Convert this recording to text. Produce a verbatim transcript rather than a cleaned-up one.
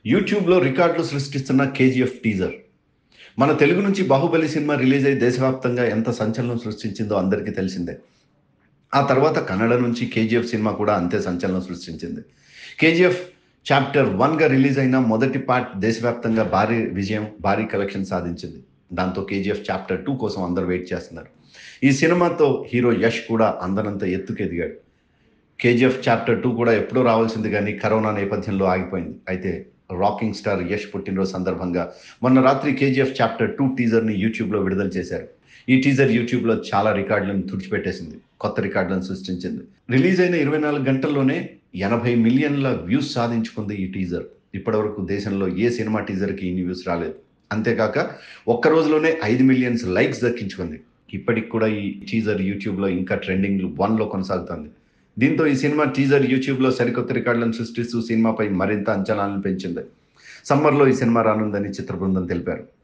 యూట్యూబ్‌లో రికార్డులు సృష్టిస్తున్న 'KGF' teaser. మన తెలుగు నుంచి 'బాహుబలి' సినిమా రిలీజ్ అయ్యి దేశవ్యాప్తంగా ఎంత సంచలనం సృష్టించిందో అందరికీ తెలిసిందే. ఆ తర్వాత కన్నడ నుంచి 'కేజీఎఫ్' సినిమా కూడా అంతే సంచలనం సృష్టించింది. 'కేజీఎఫ్' చాప్టర్ వన్‌గా రిలీజ్ అయిన మొదటి పార్ట్ దేశవ్యాప్తంగా భారీ విజయం, భారీ కలెక్షన్ సాధించింది. దాంతో 'కేజీఎఫ్ చాప్టర్ టూ కోసం అందరూ వెయిట్ చేస్తున్నారు. ఈ సినిమాతో హీరో 'యష్' కూడా అందనంత ఎత్తుకెదిగాడు. 'కేజీఎఫ్ చాప్టర్ టూ కూడా ఎప్పుడో రావాల్సింది గానీ కరోనా నేపథ్యంలో ఆగిపోయింది. అయితే రాకింగ్ స్టార్ 'యష్' పుట్టినరోజు సందర్భంగా మొన్న రాత్రి 'కేజీఎఫ్ చాప్టర్ టూ టీజర్‌ని యూట్యూబ్‌లో విడుదల చేశారు. ఈ టీజర్ యూట్యూబ్‌లో చాలా రికార్డులను తుడిచిపెట్టేసింది. కొత్త రికార్డులను సృష్టించింది. రిలీజ్ అయిన ఇరవై నాలుగు గంటల్లోనే ఎనభై మిలియన్ల వ్యూస్ సాధించుకుంది ఈ టీజర్. ఇప్పటివరకు దేశంలో ఏ సినిమా టీజర్‌కి ఇన్ని వ్యూస్ రాలేదు. అంతేకాక ఒక్క రోజులోనే ఐదు మిలియన్స్ లైక్స్ దక్కించుకుంది. ఇప్పటికి కూడా ఈ టీజర్ యూట్యూబ్‌లో ఇంకా ట్రెండింగ్ వన్‌లో కొనసాగుతుంది. దీంతో ఈ సినిమా టీజర్ యూట్యూబ్‌లో సరికొత్త రికార్డులను సృష్టిస్తూ సినిమాపై మరింత అంచనాలను పెంచింది. సమ్మర్‌లో ఈ సినిమా రానుందని చిత్ర బృందం తెలిపారు.